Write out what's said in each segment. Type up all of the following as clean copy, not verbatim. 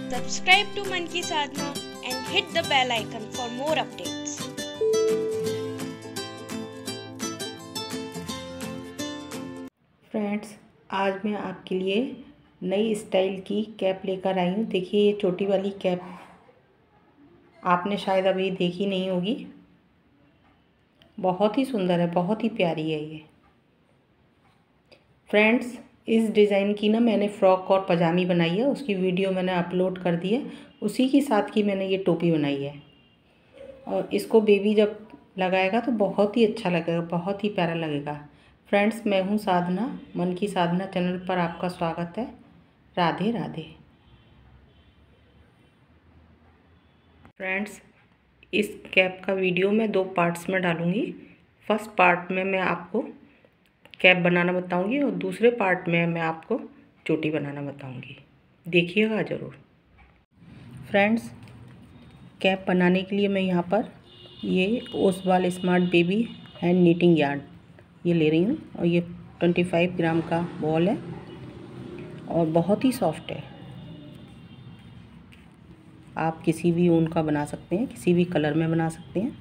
Subscribe to Man Ki Sadhana and hit the bell icon for more updates. Friends, आज मैं आपके लिए नई स्टाइल की कैप लेकर आई हूँ। देखिए, ये छोटी वाली कैप आपने शायद अभी देखी नहीं होगी। बहुत ही सुंदर है, बहुत ही प्यारी है ये। फ्रेंड्स, इस डिज़ाइन की ना मैंने फ़्रॉक और पजामी बनाई है, उसकी वीडियो मैंने अपलोड कर दी है। उसी के साथ की मैंने ये टोपी बनाई है और इसको बेबी जब लगाएगा तो बहुत ही अच्छा लगेगा, बहुत ही प्यारा लगेगा। फ्रेंड्स, मैं हूँ साधना, मन की साधना चैनल पर आपका स्वागत है। राधे राधे। फ्रेंड्स, इस कैप का वीडियो मैं 2 पार्ट्स में डालूँगी। फर्स्ट पार्ट में मैं आपको कैप बनाना बताऊँगी और दूसरे पार्ट में मैं आपको चोटी बनाना बताऊँगी। देखिएगा ज़रूर। फ्रेंड्स, कैप बनाने के लिए मैं यहाँ पर ये Oswal smart baby hand knitting yarn ये ले रही हूँ और ये 25 ग्राम का बॉल है और बहुत ही सॉफ्ट है। आप किसी भी ऊन का बना सकते हैं, किसी भी कलर में बना सकते हैं।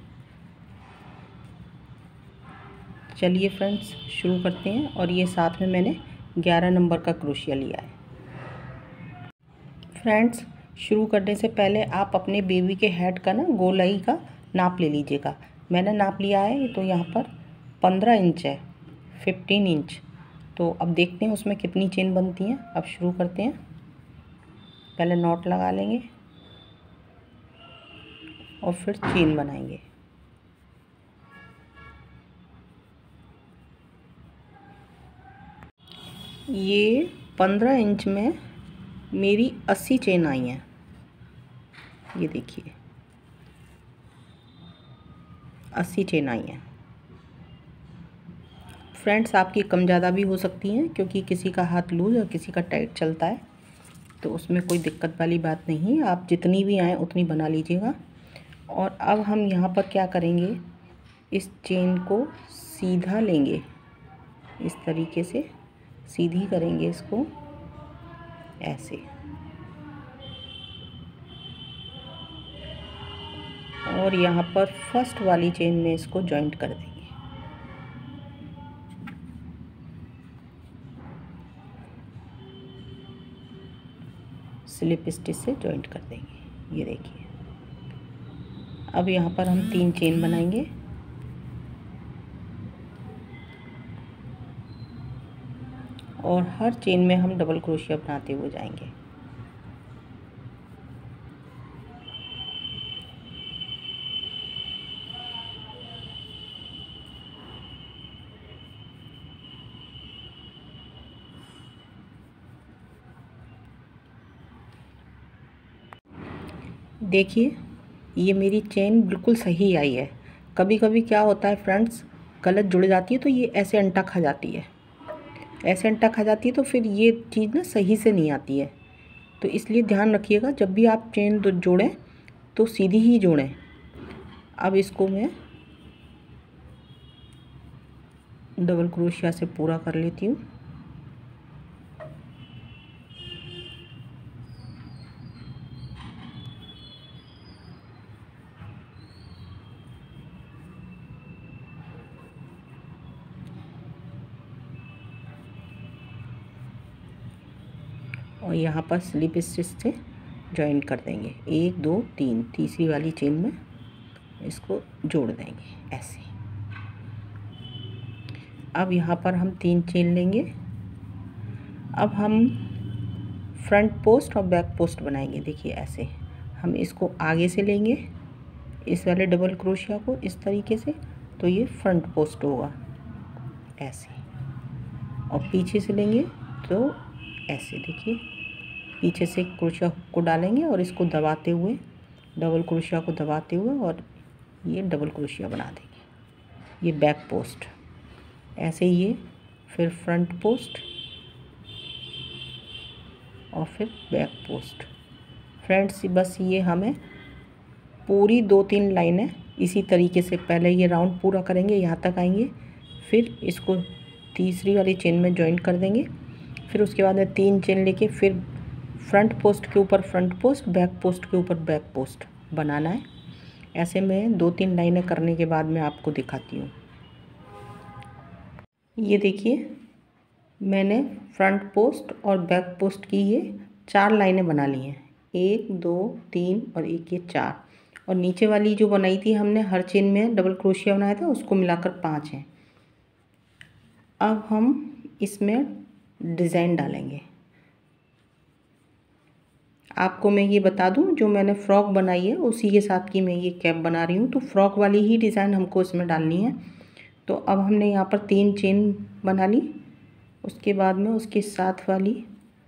चलिए फ्रेंड्स, शुरू करते हैं। और ये साथ में मैंने 11 नंबर का क्रोशिया लिया है। फ्रेंड्स, शुरू करने से पहले आप अपने बेबी के हेड का ना गोलाई का नाप ले लीजिएगा। मैंने नाप लिया है, तो यहाँ पर 15 इंच है, 15 इंच। तो अब देखते हैं उसमें कितनी चेन बनती हैं। अब शुरू करते हैं। पहले नॉट लगा लेंगे और फिर चेन बनाएंगे। ये 15 इंच में मेरी 80 चेन आई हैं। ये देखिए, 80 चेन आई हैं। फ्रेंड्स, आपकी कम ज़्यादा भी हो सकती हैं, क्योंकि किसी का हाथ लूज और किसी का टाइट चलता है, तो उसमें कोई दिक्कत वाली बात नहीं। आप जितनी भी आए उतनी बना लीजिएगा। और अब हम यहाँ पर क्या करेंगे, इस चेन को सीधा लेंगे, इस तरीके से सीधी करेंगे इसको, ऐसे। और यहाँ पर फर्स्ट वाली चेन में इसको जॉइंट कर देंगे। स्लिप स्टिच से जॉइंट कर देंगे। ये देखिए, अब यहाँ पर हम 3 चेन बनाएंगे। और हर चेन में हम डबल क्रोशिया बनाते हुए जाएंगे। देखिए, ये मेरी चेन बिल्कुल सही आई है। कभी कभी क्या होता है फ्रेंड्स, गलत जुड़ जाती है तो ये ऐसे अंटा खा जाती है, ऐसे अंटा खा जाती है, तो फिर ये चीज़ ना सही से नहीं आती है। तो इसलिए ध्यान रखिएगा, जब भी आप चेन जोड़ें तो सीधी ही जोड़ें। अब इसको मैं डबल क्रोशिया से पूरा कर लेती हूँ। और यहाँ पर स्लिप स्टिच से जॉइन कर देंगे। 1 2 3, तीसरी वाली चेन में इसको जोड़ देंगे ऐसे। अब यहाँ पर हम 3 चेन लेंगे। अब हम फ्रंट पोस्ट और बैक पोस्ट बनाएंगे। देखिए, ऐसे हम इसको आगे से लेंगे, इस वाले डबल क्रोशिया को इस तरीके से, तो ये फ्रंट पोस्ट होगा ऐसे। और पीछे से लेंगे तो ऐसे। देखिए, पीछे से क्रोशिया को डालेंगे और इसको दबाते हुए, डबल क्रोशिया को दबाते हुए, और ये डबल क्रोशिया बना देंगे। ये बैक पोस्ट ऐसे ही है, फिर फ्रंट पोस्ट और फिर बैक पोस्ट। फ्रेंड्स, बस ये हमें पूरी 2-3 लाइनें इसी तरीके से पहले ये राउंड पूरा करेंगे, यहाँ तक आएंगे, फिर इसको तीसरी वाली चेन में जॉइन कर देंगे। फिर उसके बाद में 3 चेन लेके फिर फ्रंट पोस्ट के ऊपर फ्रंट पोस्ट, बैक पोस्ट के ऊपर बैक पोस्ट बनाना है। ऐसे में 2-3 लाइनें करने के बाद मैं आपको दिखाती हूँ। ये देखिए, मैंने फ्रंट पोस्ट और बैक पोस्ट की ये 4 लाइनें बना ली हैं। 1 2 3 और 1 ये 4, और नीचे वाली जो बनाई थी हमने हर चेन में डबल क्रोशिया बनाया था, उसको मिलाकर 5 हैं। अब हम इसमें डिज़ाइन डालेंगे। आपको मैं ये बता दूं, जो मैंने फ़्रॉक बनाई है उसी के साथ की मैं ये कैप बना रही हूँ, तो फ्रॉक वाली ही डिज़ाइन हमको इसमें डालनी है। तो अब हमने यहाँ पर 3 चेन बना ली, उसके बाद में उसके साथ वाली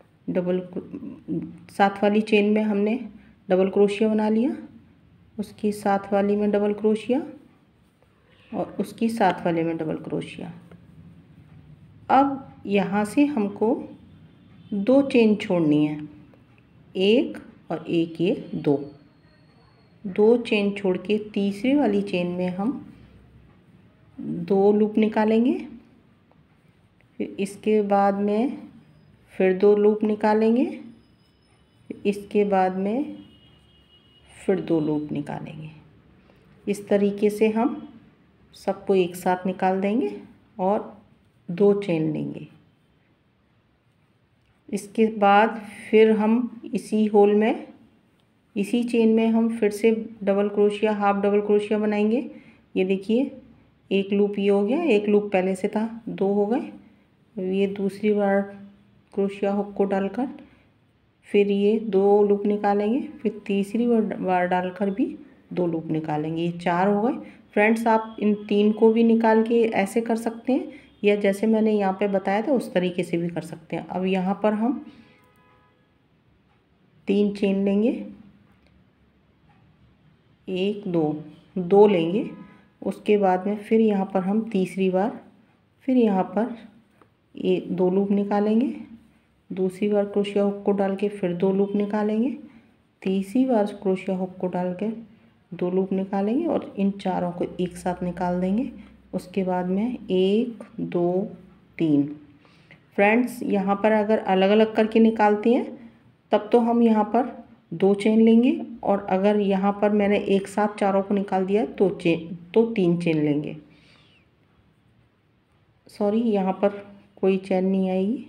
चेन में हमने डबल क्रोशिया बना लिया, उसकी साथ वाली में डबल क्रोशिया और उसकी साथ वाले में डबल क्रोशिया। अब यहाँ से हमको 2 चेन छोड़नी है, 1 और 1 ये 2 चेन छोड़ के तीसरी वाली चेन में हम 2 लूप निकालेंगे। फिर इसके बाद में फिर 2 लूप निकालेंगे, फिर इसके बाद में फिर 2 लूप निकालेंगे। इस तरीके से हम सबको एक साथ निकाल देंगे और 2 चेन लेंगे। इसके बाद फिर हम इसी चेन में हम फिर से double crochet, half double crochet बनाएंगे। ये देखिए, एक लूप ये हो गया, एक लूप पहले से था, 2 हो गए। ये दूसरी बार क्रोशिया हुक को डालकर फिर ये 2 लूप निकालेंगे, फिर तीसरी बार डालकर भी 2 लूप निकालेंगे। ये 4 हो गए। फ्रेंड्स, आप इन 3 को भी निकाल के ऐसे कर सकते हैं, या जैसे मैंने यहाँ पे बताया था उस तरीके से भी कर सकते हैं। अब यहाँ पर हम 3 चेन लेंगे, 1 2 लेंगे। उसके बाद में फिर यहाँ पर हम तीसरी बार फिर यहाँ पर 2 लूप निकालेंगे, दूसरी बार क्रोशिया हुक को डाल के फिर 2 लूप निकालेंगे, तीसरी बार क्रोशिया हुक को डाल के 2 लूप निकालेंगे और इन चारों को एक साथ निकाल देंगे। उसके बाद में 1 2 3। फ्रेंड्स, यहाँ पर अगर अलग अलग करके निकालते हैं तब तो हम यहाँ पर 2 चेन लेंगे, और अगर यहाँ पर मैंने एक साथ चारों को निकाल दिया तो 3 चेन लेंगे। सॉरी, यहाँ पर कोई चेन नहीं आएगी,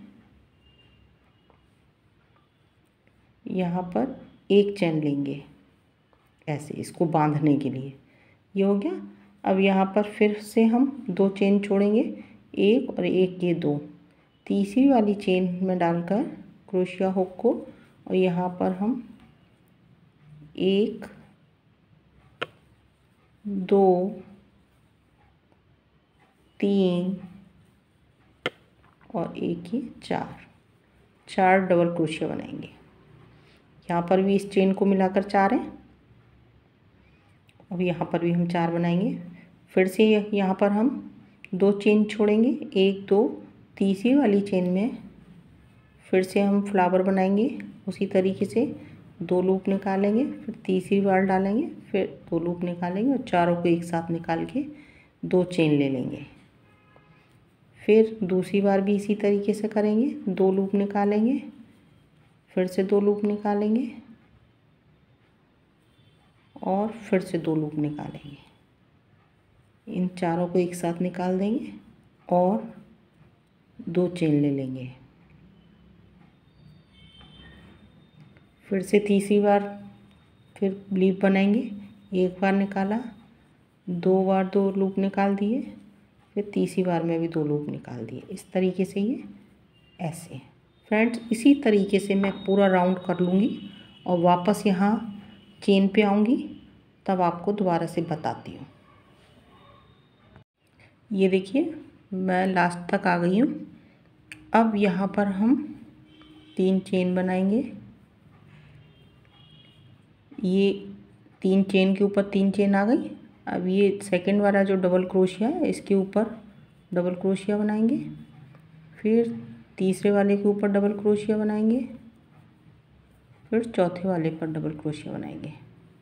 यहाँ पर 1 चेन लेंगे ऐसे इसको बांधने के लिए। ये हो गया। अब यहाँ पर फिर से हम 2 चेन छोड़ेंगे, 1 और 1 ये 2, तीसरी वाली चेन में डालकर क्रोशिया हुक को, और यहाँ पर हम 1 2 3 और 1 ये 4 डबल क्रोशिया बनाएंगे। यहाँ पर भी इस चेन को मिलाकर 4 हैं। अब यहाँ पर भी हम 4 बनाएंगे। फिर से यहाँ पर हम 2 चेन छोड़ेंगे, 1 2, तीसरी वाली चेन में फिर से हम फ्लावर बनाएंगे। उसी तरीके से 2 लूप निकालेंगे, फिर तीसरी बार डालेंगे, फिर 2 लूप निकालेंगे और चारों को एक साथ निकाल के 2 चेन ले लेंगे। फिर दूसरी बार भी इसी तरीके से करेंगे, 2 लूप निकालेंगे, फिर से 2 लूप निकालेंगे और फिर से 2 लूप निकालेंगे। इन चारों को एक साथ निकाल देंगे और 2 चेन ले लेंगे। फिर से तीसरी बार फिर लीफ बनाएंगे, एक बार निकाला, 2 बार 2 लूप निकाल दिए, फिर तीसरी बार में भी 2 लूप निकाल दिए। इस तरीके से ये ऐसे। फ्रेंड्स, इसी तरीके से मैं पूरा राउंड कर लूँगी और वापस यहाँ चेन पे आऊँगी, तब आपको दोबारा से बताती हूँ। ये देखिए, मैं लास्ट तक आ गई हूँ। अब यहाँ पर हम 3 चेन बनाएंगे। ये 3 चेन के ऊपर 3 चेन आ गई। अब ये सेकंड वाला जो डबल क्रोशिया है इसके ऊपर डबल क्रोशिया बनाएंगे, फिर तीसरे वाले के ऊपर डबल क्रोशिया बनाएंगे, फिर चौथे वाले पर डबल क्रोशिया बनाएंगे।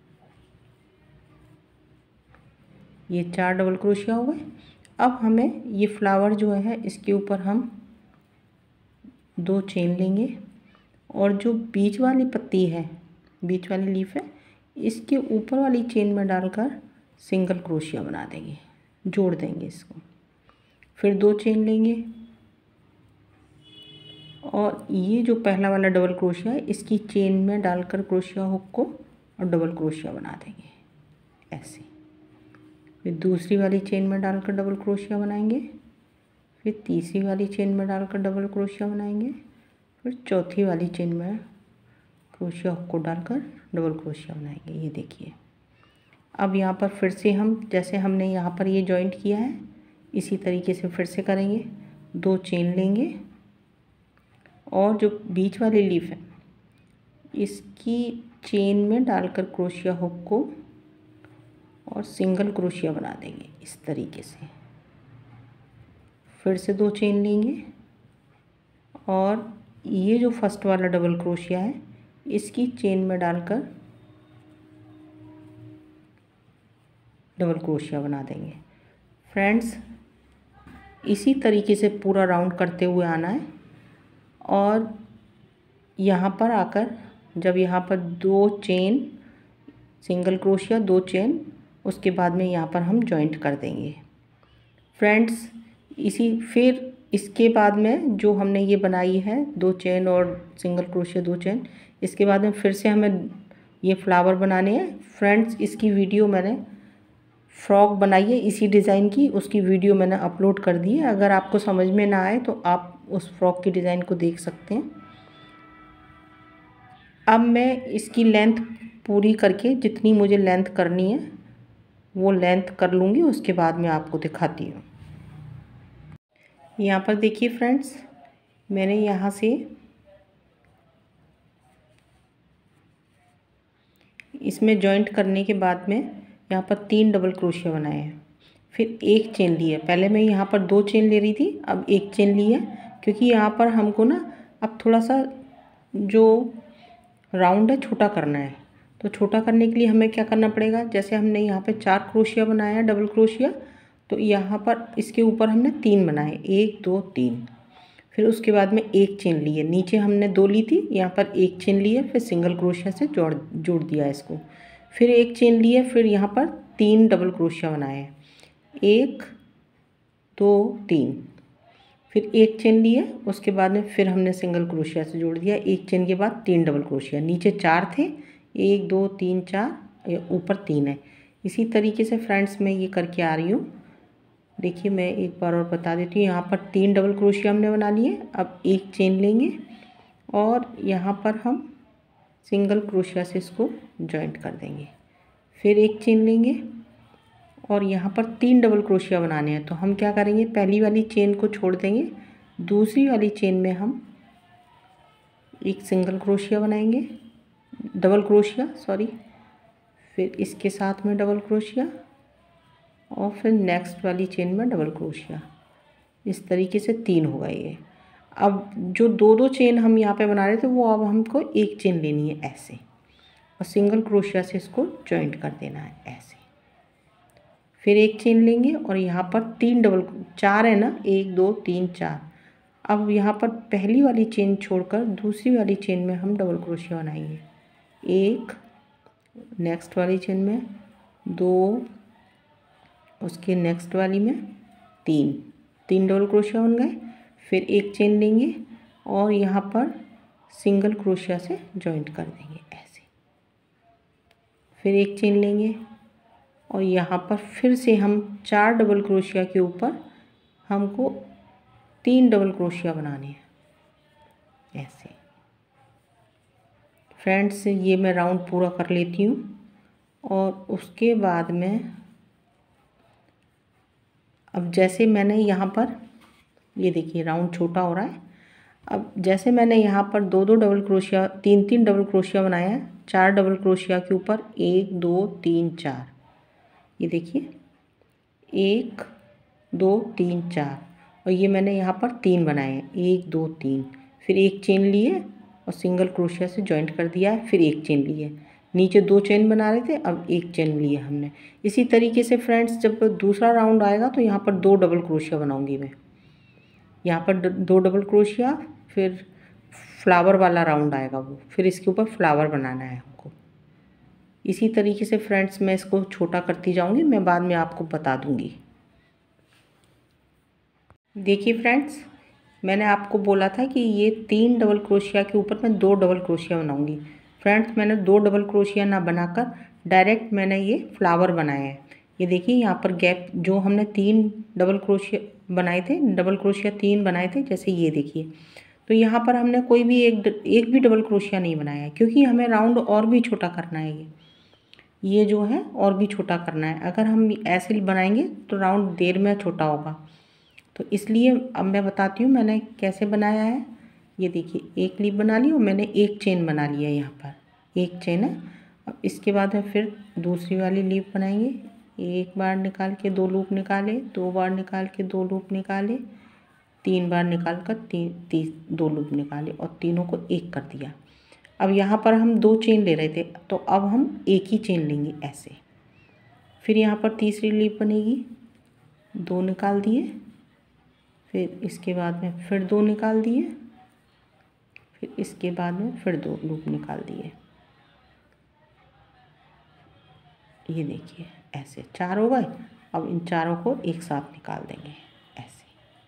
ये 4 डबल क्रोशिया हो गए। अब हमें ये फ्लावर जो है इसके ऊपर हम 2 चेन लेंगे, और जो बीच वाली पत्ती है, बीच वाली लीफ है, इसके ऊपर वाली चेन में डालकर सिंगल क्रोशिया बना देंगे, जोड़ देंगे इसको। फिर 2 चेन लेंगे और ये जो पहला वाला डबल क्रोशिया है इसकी चेन में डालकर क्रोशिया हुक को और डबल क्रोशिया बना देंगे ऐसे। फिर दूसरी वाली चेन में डालकर डबल क्रोशिया बनाएंगे, फिर तीसरी वाली चेन में डालकर डबल क्रोशिया बनाएंगे, फिर चौथी वाली चेन में क्रोशिया हुक को डालकर डबल क्रोशिया बनाएंगे। ये देखिए, अब यहाँ पर फिर से हम जैसे हमने यहाँ पर ये जॉइंट किया है इसी तरीके से फिर से करेंगे। 2 चेन लेंगे और जो बीच वाली लीफ है इसकी चेन में डालकर क्रोशिया हुक को और सिंगल क्रोशिया बना देंगे इस तरीके से। फिर से 2 चेन लेंगे और ये जो फर्स्ट वाला डबल क्रोशिया है इसकी चेन में डालकर डबल क्रोशिया बना देंगे। फ्रेंड्स, इसी तरीके से पूरा राउंड करते हुए आना है और यहाँ पर आकर जब यहाँ पर 2 चेन सिंगल क्रोशिया 2 चेन उसके बाद में यहाँ पर हम जॉइंट कर देंगे। फ्रेंड्स, फिर इसके बाद में जो हमने ये बनाई है 2 चेन और सिंगल क्रोशिया 2 चेन, इसके बाद में फिर से हमें ये फ्लावर बनाने हैं। फ्रेंड्स, इसकी वीडियो मैंने फ्रॉक बनाई है इसी डिज़ाइन की, उसकी वीडियो मैंने अपलोड कर दी है। अगर आपको समझ में ना आए तो आप उस फ्रॉक की डिज़ाइन को देख सकते हैं। अब मैं इसकी लेंथ पूरी करके जितनी मुझे लेंथ करनी है वो लेंथ कर लूँगी, उसके बाद मैं आपको दिखाती हूँ। यहाँ पर देखिए फ्रेंड्स, मैंने यहाँ से इसमें जॉइंट करने के बाद में यहाँ पर 3 डबल क्रोशिया बनाए हैं, फिर 1 चेन ली है। पहले मैं यहाँ पर 2 चेन ले रही थी, अब 1 चेन ली है क्योंकि यहाँ पर हमको ना अब थोड़ा सा जो राउंड है छोटा करना है। तो छोटा करने के लिए हमें क्या करना पड़ेगा, जैसे हमने यहाँ पे 4 क्रोशिया बनाया है डबल क्रोशिया, तो यहाँ पर इसके ऊपर हमने 3 बनाए, 1 2 3। फिर उसके बाद में 1 चेन ली है, नीचे हमने 2 ली थी, यहाँ पर 1 चेन ली है, फिर सिंगल क्रोशिया से जोड़ दिया इसको। फिर 1 चेन ली है, फिर यहाँ पर 3 डबल क्रोशिया बनाए हैं, 1 2 3। फिर 1 चेन ली है, उसके बाद में फिर हमने सिंगल क्रोशिया से जोड़ दिया। 1 चेन के बाद 3 डबल क्रोशिया, नीचे 4 थे, 1 2 3 4, ऊपर 3 है। इसी तरीके से फ्रेंड्स मैं ये करके आ रही हूँ। देखिए, मैं एक बार और बता देती हूँ। यहाँ पर 3 डबल क्रोशिया हमने बना लिए। अब 1 चेन लेंगे और यहाँ पर हम सिंगल क्रोशिया से इसको जॉइंट कर देंगे। फिर 1 चेन लेंगे और यहाँ पर 3 डबल क्रोशिया बनाने हैं। तो हम क्या करेंगे, पहली वाली चेन को छोड़ देंगे, दूसरी वाली चेन में हम एक सिंगल क्रोशिया बनाएंगे, डबल क्रोशिया सॉरी, फिर इसके साथ में डबल क्रोशिया और फिर नेक्स्ट वाली चेन में डबल क्रोशिया। इस तरीके से 3 होगा ये। अब जो 2 चेन हम यहाँ पे बना रहे थे वो अब हमको 1 चेन लेनी है ऐसे, और सिंगल क्रोशिया से इसको जॉइंट कर देना है ऐसे। फिर 1 चेन लेंगे और यहाँ पर 3 डबल 4 है ना, 1 2 3 4। अब यहाँ पर पहली वाली चेन छोड़कर दूसरी वाली चेन में हम डबल क्रोशिया बनाएंगे, 1, नेक्स्ट वाली चेन में 2, उसके नेक्स्ट वाली में 3 डबल क्रोशिया बन गए। फिर 1 चेन लेंगे और यहाँ पर सिंगल क्रोशिया से जॉइंट कर देंगे ऐसे। फिर 1 चेन लेंगे और यहाँ पर फिर से हम 4 डबल क्रोशिया के ऊपर हमको 3 डबल क्रोशिया बनाने हैं ऐसे। फ्रेंड्स, ये मैं राउंड पूरा कर लेती हूँ और उसके बाद में अब जैसे मैंने यहाँ पर ये देखिए राउंड छोटा हो रहा है। अब जैसे मैंने यहाँ पर 2 डबल क्रोशिया 3 डबल क्रोशिया बनाया है, 4 डबल क्रोशिया के ऊपर 1 2 3 4, ये देखिए 1 2 3 4, और ये मैंने यहाँ पर 3 बनाए हैं, 1 2 3। फिर 1 चेन लिए और सिंगल क्रोशिया से जॉइंट कर दिया है। फिर 1 चेन लिए, नीचे 2 चेन बना रहे थे, अब 1 चेन लिए हमने। इसी तरीके से फ्रेंड्स जब दूसरा राउंड आएगा तो यहाँ पर 2 डबल क्रोशिया बनाऊंगी मैं। यहाँ पर 2 डबल क्रोशिया, फिर फ्लावर वाला राउंड आएगा वो, फिर इसके ऊपर फ्लावर बनाना है हमको। इसी तरीके से फ्रेंड्स मैं इसको छोटा करती जाऊंगी, मैं बाद में आपको बता दूंगी। देखिए फ्रेंड्स, मैंने आपको बोला था कि ये 3 डबल क्रोशिया के ऊपर मैं 2 डबल क्रोशिया बनाऊंगी। फ्रेंड्स मैंने 2 डबल क्रोशिया ना बनाकर डायरेक्ट मैंने ये फ्लावर बनाया है। ये देखिए यहाँ पर गैप जो हमने 3 डबल क्रोशिया बनाए थे, डबल क्रोशिया 3 बनाए थे, जैसे ये देखिए। तो यहाँ पर हमने कोई भी एक भी डबल क्रोशिया नहीं बनाया है, क्योंकि हमें राउंड और भी छोटा करना है। ये जो है और भी छोटा करना है। अगर हम ऐसे बनाएंगे तो राउंड देर में छोटा होगा। तो इसलिए अब मैं बताती हूँ मैंने कैसे बनाया है। ये देखिए एक लीफ बना ली और मैंने एक चेन बना लिया, यहाँ पर एक चेन है। अब इसके बाद में फिर दूसरी वाली लीफ बनाएंगे। एक बार निकाल के 2 लूप निकाले, 2 बार निकाल के 2 लूप निकाले, 3 बार निकाल कर 2 लूप निकाले और तीनों को एक कर दिया। अब यहाँ पर हम 2 चेन ले रहे थे, तो अब हम एक ही चेन लेंगे ऐसे। फिर यहाँ पर तीसरी लीफ बनेगी, 2 निकाल दिए, फिर इसके बाद में फिर 2 निकाल दिए, फिर इसके बाद में फिर 2 लूप निकाल दिए। ये देखिए ऐसे 4 हो गए। अब इन चारों को एक साथ निकाल देंगे ऐसे।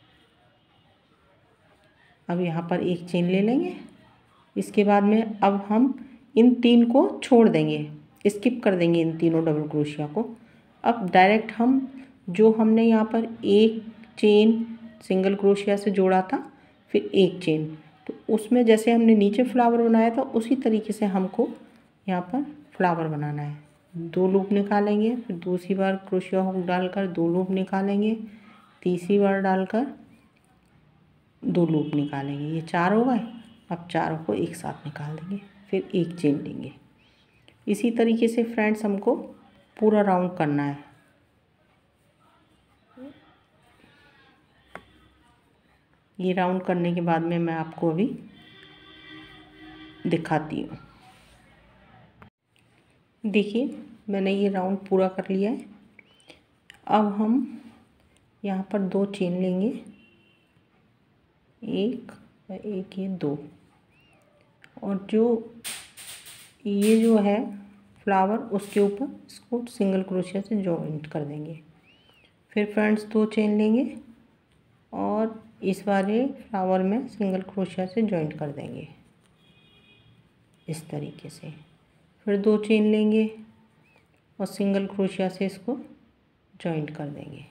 अब यहाँ पर एक चेन ले लेंगे। इसके बाद में अब हम इन 3 को छोड़ देंगे, स्किप कर देंगे इन तीनों डबल क्रोशिया को। अब डायरेक्ट हम जो हमने यहाँ पर एक चेन सिंगल क्रोशिया से जोड़ा था, फिर एक चेन, तो उसमें जैसे हमने नीचे फ्लावर बनाया था उसी तरीके से हमको यहाँ पर फ्लावर बनाना है। 2 लूप निकालेंगे, फिर दूसरी बार क्रोशिया हुक डालकर 2 लूप निकालेंगे, तीसरी बार डालकर 2 लूप निकालेंगे। ये 4 हो गए। अब चारों को एक साथ निकाल देंगे, फिर एक चेन लेंगे। इसी तरीके से फ्रेंड्स हमको पूरा राउंड करना है। ये राउंड करने के बाद में मैं आपको अभी दिखाती हूँ। देखिए मैंने ये राउंड पूरा कर लिया है। अब हम यहाँ पर 2 चेन लेंगे, एक और एक, ये 2, और ये जो है फ्लावर उसके ऊपर इसको सिंगल क्रोशिया से जॉइंट कर देंगे। फिर फ्रेंड्स 2 चेन लेंगे और इस वाले फ्लावर में सिंगल क्रोशिया से जॉइंट कर देंगे इस तरीके से। फिर 2 चेन लेंगे और सिंगल क्रोशिया से इसको जॉइंट कर देंगे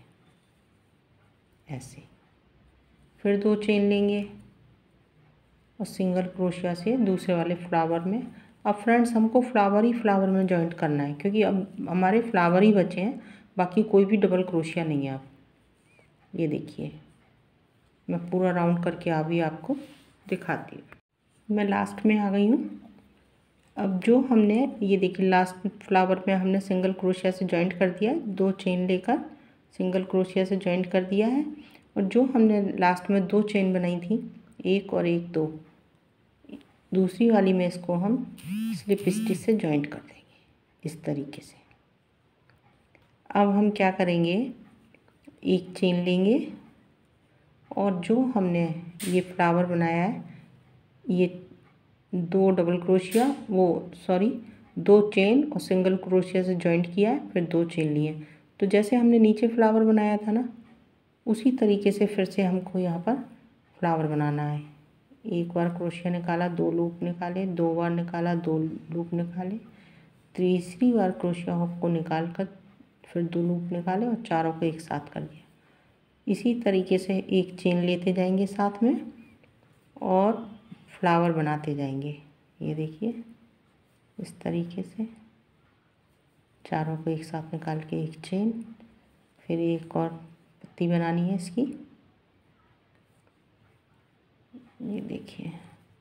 ऐसे। फिर 2 चेन लेंगे और सिंगल क्रोशिया से दूसरे वाले फ्लावर में। अब फ्रेंड्स हमको फ्लावर ही फ्लावर में जॉइंट करना है, क्योंकि अब हमारे फ्लावर ही बचे हैं, बाकी कोई भी डबल क्रोशिया नहीं है। अब ये देखिए मैं पूरा राउंड करके अभी आपको दिखाती हूँ। मैं लास्ट में आ गई हूँ। अब जो हमने ये देखिए लास्ट फ्लावर में हमने सिंगल क्रोशिया से जॉइंट कर दिया है, 2 चेन लेकर सिंगल क्रोशिया से जॉइंट कर दिया है। और जो हमने लास्ट में 2 चेन बनाई थी, एक और एक, 2, दूसरी वाली में इसको हम स्लिप स्टिच से जॉइंट कर देंगे इस तरीके से। अब हम क्या करेंगे, एक चेन लेंगे और जो हमने ये फ्लावर बनाया है, ये 2 डबल क्रोशिया 2 चेन और सिंगल क्रोशिया से जॉइंट किया है, फिर 2 चेन लिए। तो जैसे हमने नीचे फ्लावर बनाया था ना, उसी तरीके से फिर से हमको यहाँ पर फ्लावर बनाना है। एक बार क्रोशिया निकाला, 2 लूप निकाले, 2 बार निकाला, 2 लूप निकाले, तीसरी बार क्रोशिया हुक को निकाल कर फिर 2 लूप निकाले और चारों को एक साथ कर दिया। इसी तरीके से एक चेन लेते जाएंगे साथ में और फ्लावर बनाते जाएंगे। ये देखिए इस तरीके से चारों को एक साथ निकाल के एक चेन, फिर एक और पत्ती बनानी है इसकी। ये देखिए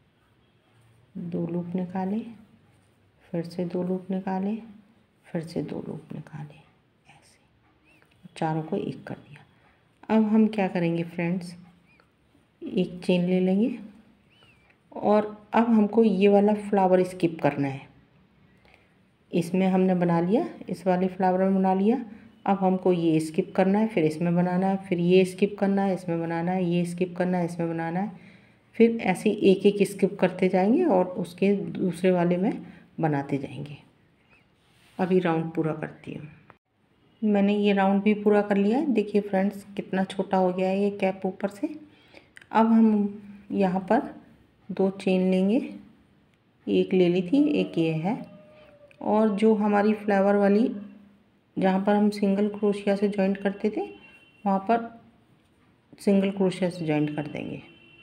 2 लूप निकाले, फिर से 2 लूप निकाले, फिर से 2 लूप निकाले, ऐसे चारों को एक कर दिया। अब हम क्या करेंगे फ्रेंड्स, एक चेन ले लेंगे और अब हमको ये वाला फ्लावर स्किप करना है। इसमें हमने बना लिया, इस वाले फ्लावर में बना लिया। अब हमको ये स्किप करना है, फिर इसमें बनाना है, फिर ये स्किप करना है, इसमें बनाना है, ये स्किप करना है, इसमें बनाना है, फिर ऐसे एक एक स्किप करते जाएंगे और उसके दूसरे वाले में बनाते जाएंगे। अभी राउंड पूरा करती हूँ। मैंने ये राउंड भी पूरा कर लिया है। देखिए फ्रेंड्स कितना छोटा हो गया है ये कैप ऊपर से। अब हम यहाँ पर 2 चेन लेंगे, एक ले ली थी, एक ये है, और जो हमारी फ्लावर वाली जहाँ पर हम सिंगल क्रोशिया से जॉइंट करते थे वहाँ पर सिंगल क्रोशिया से जॉइंट कर देंगे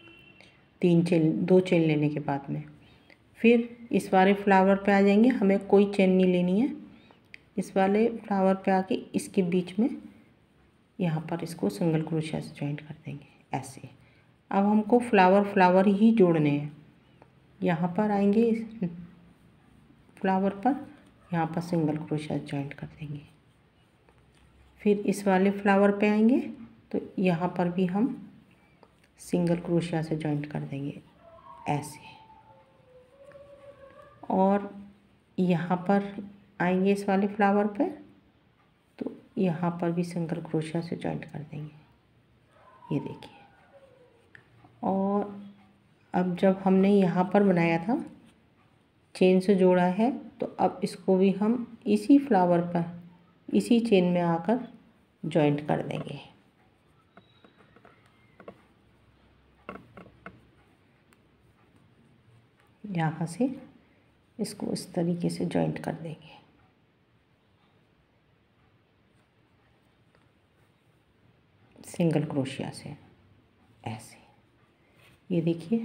2 चेन लेने के बाद में। फिर इस वाले फ्लावर पे आ जाएंगे, हमें कोई चेन नहीं लेनी है। इस वाले फ्लावर पे आके इसके बीच में यहाँ पर इसको सिंगल क्रोशिया से जॉइंट कर देंगे ऐसे। अब हमको फ्लावर ही जोड़ने हैं। यहाँ पर आएंगे इस फ्लावर पर, यहाँ पर सिंगल क्रोशिया जॉइंट कर देंगे। फिर इस वाले फ्लावर पे आएंगे तो यहाँ पर भी हम सिंगल क्रोशिया से जॉइंट कर देंगे ऐसे। और यहाँ पर आएंगे इस वाले फ्लावर पे तो यहाँ पर भी सिंगल क्रोशिया से जॉइंट कर देंगे, ये देखिए। और अब जब हमने यहाँ पर बनाया था चेन से जोड़ा है तो अब इसको भी हम इसी फ्लावर पर इसी चेन में आकर जॉइंट कर देंगे। यहाँ से इसको इस तरीके से जॉइंट कर देंगे सिंगल क्रोशिया से ऐसे। ये देखिए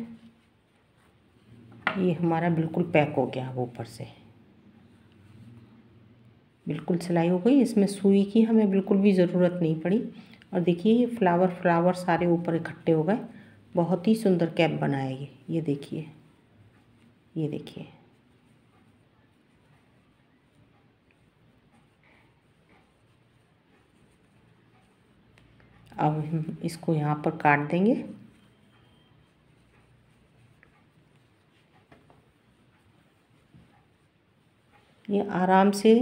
ये हमारा बिल्कुल पैक हो गया वो ऊपर से, बिल्कुल सिलाई हो गई। इसमें सुई की हमें बिल्कुल भी ज़रूरत नहीं पड़ी। और देखिए ये फ्लावर सारे ऊपर इकट्ठे हो गए। बहुत ही सुंदर कैप बनाएगी। ये देखिए, ये देखिए। अब हम इसको यहाँ पर काट देंगे। ये आराम से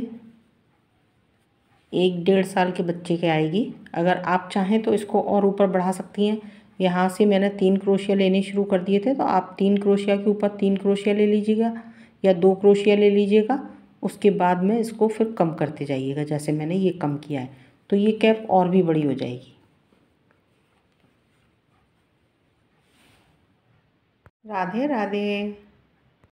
1-1.5 साल के बच्चे के आएगी। अगर आप चाहें तो इसको और ऊपर बढ़ा सकती हैं। यहाँ से मैंने 3 क्रोशिया लेने शुरू कर दिए थे तो आप 3 क्रोशिया के ऊपर 3 क्रोशिया ले लीजिएगा या 2 क्रोशिया ले लीजिएगा। उसके बाद में इसको फिर कम करते जाइएगा, जैसे मैंने ये कम किया है तो ये कैप और भी बड़ी हो जाएगी। राधे राधे।